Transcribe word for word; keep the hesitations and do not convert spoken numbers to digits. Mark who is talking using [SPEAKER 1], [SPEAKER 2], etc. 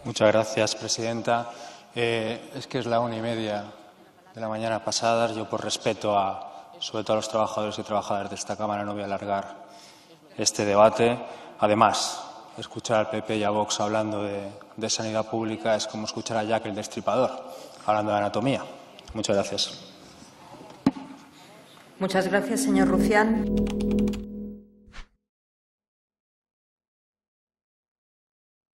[SPEAKER 1] Muchas gracias, presidenta. Eh, es que es la una y media de la mañana pasada. Yo, por respeto a, sobre todo a los trabajadores y trabajadoras de esta Cámara, no voy a alargar este debate. Además, escuchar al P P y a Vox hablando de, de sanidad pública es como escuchar a Jack el Destripador hablando de anatomía. Muchas gracias.
[SPEAKER 2] Muchas gracias, señor Rufián.